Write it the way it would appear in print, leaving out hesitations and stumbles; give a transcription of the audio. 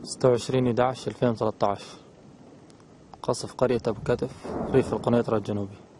26/11/2013. قصف قرية أبو كتف ريف القنيطرة الجنوبي.